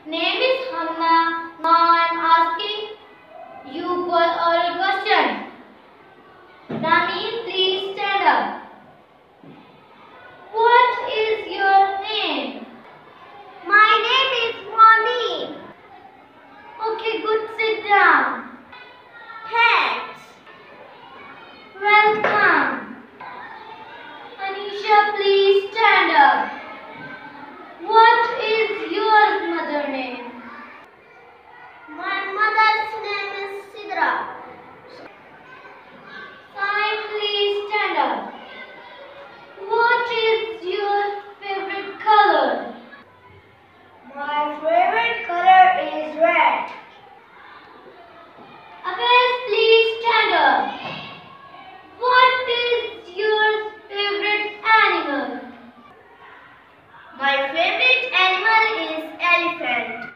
name is Hamna. Now I am asking you for oral question. Rami, please stand up. What is your name? My name is Moni. Okay, good. Sit down. Thanks. Welcome. Anisha, please stand up. What is your mother name? My mother's name is Sidra. Sai, please stand up. What is your favorite color? My favorite color is red. Abes, please stand up. What is your favorite animal? My favorite animal is elephant.